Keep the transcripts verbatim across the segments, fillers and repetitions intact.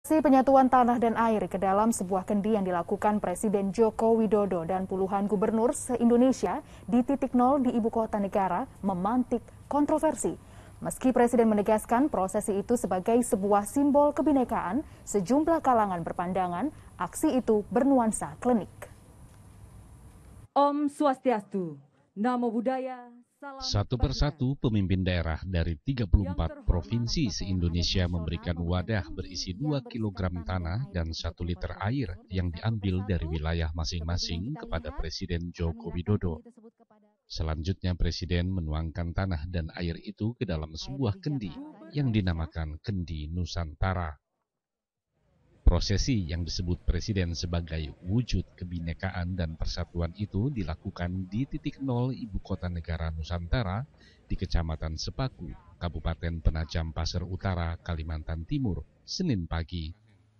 Si penyatuan tanah dan air ke dalam sebuah kendi yang dilakukan Presiden Joko Widodo dan puluhan gubernur se-Indonesia di titik nol di ibu kota negara memantik kontroversi. Meski Presiden menegaskan prosesi itu sebagai sebuah simbol kebinekaan, sejumlah kalangan berpandangan aksi itu bernuansa klinik. Om Swastiastu, Namo Buddhaya. Satu persatu pemimpin daerah dari tiga puluh empat provinsi se-Indonesia memberikan wadah berisi dua kilogram tanah dan satu liter air yang diambil dari wilayah masing-masing kepada Presiden Joko Widodo. Selanjutnya Presiden menuangkan tanah dan air itu ke dalam sebuah kendi yang dinamakan Kendi Nusantara. Prosesi yang disebut Presiden sebagai wujud kebinekaan dan persatuan itu dilakukan di titik nol ibu kota negara Nusantara di Kecamatan Sepaku, Kabupaten Penajam Pasir Utara, Kalimantan Timur, Senin pagi.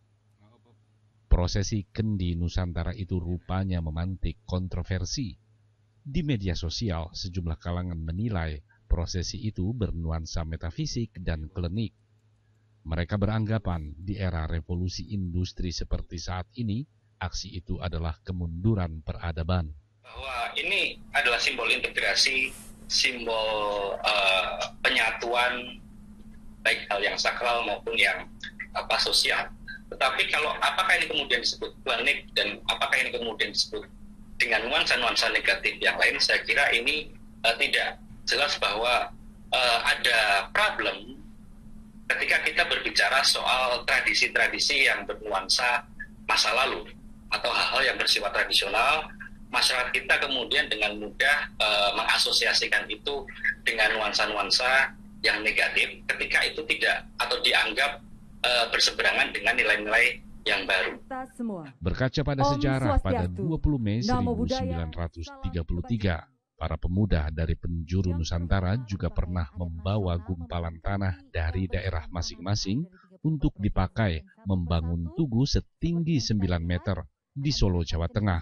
Prosesi Kendi Nusantara itu rupanya memantik kontroversi. Di media sosial, sejumlah kalangan menilai prosesi itu bernuansa metafisik dan klinik. Mereka beranggapan di era revolusi industri seperti saat ini, aksi itu adalah kemunduran peradaban. Bahwa ini adalah simbol integrasi, simbol uh, penyatuan, baik hal yang sakral maupun yang apa sosial. Tetapi kalau apakah ini kemudian disebut klinik dan apakah ini kemudian disebut dengan nuansa-nuansa negatif yang lain, saya kira ini uh, tidak jelas bahwa uh, ada problem ketika kita berbicara soal tradisi-tradisi yang bernuansa masa lalu atau hal-hal yang bersifat tradisional, masyarakat kita kemudian dengan mudah e, mengasosiasikan itu dengan nuansa-nuansa yang negatif ketika itu tidak atau dianggap e, berseberangan dengan nilai-nilai yang baru. Berkaca pada sejarah, pada dua puluh Mei seribu sembilan ratus tiga puluh tiga, para pemuda dari penjuru Nusantara juga pernah membawa gumpalan tanah dari daerah masing-masing untuk dipakai membangun tugu setinggi sembilan meter di Solo, Jawa Tengah.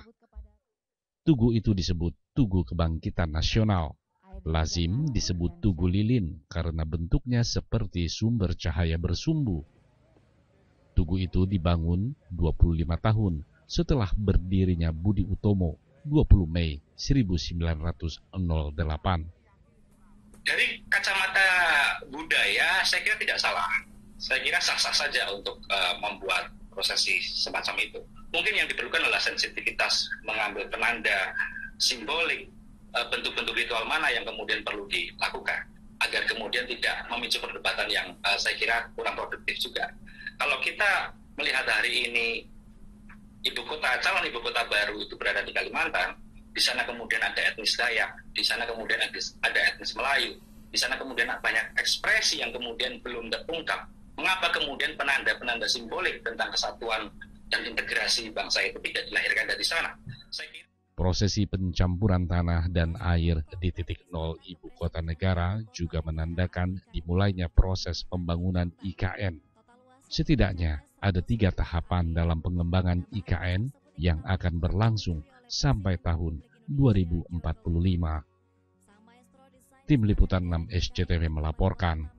Tugu itu disebut Tugu Kebangkitan Nasional. Lazim disebut Tugu Lilin karena bentuknya seperti sumber cahaya bersumbu. Tugu itu dibangun dua puluh lima tahun setelah berdirinya Budi Utomo, dua puluh Mei seribu sembilan ratus delapan. Dari kacamata budaya, saya kira tidak salah. Saya kira sah-sah saja untuk uh, membuat prosesi semacam itu. Mungkin yang diperlukan adalah sensitivitas mengambil penanda simbolik, uh, bentuk-bentuk ritual mana yang kemudian perlu dilakukan, agar kemudian tidak memicu perdebatan yang uh, saya kira kurang produktif juga. Kalau kita melihat hari ini, ibu kota, calon ibu kota baru itu berada di Kalimantan, di sana kemudian ada etnis Dayak, di sana kemudian ada etnis Melayu, di sana kemudian banyak ekspresi yang kemudian belum terungkap. Mengapa kemudian penanda-penanda simbolik tentang kesatuan dan integrasi bangsa itu tidak dilahirkan dari sana? Saya kira... Prosesi pencampuran tanah dan air di titik nol ibu kota negara juga menandakan dimulainya proses pembangunan I K N. Setidaknya ada tiga tahapan dalam pengembangan I K N yang akan berlangsung sampai tahun dua ribu empat puluh lima. Tim Liputan enam S C T V melaporkan.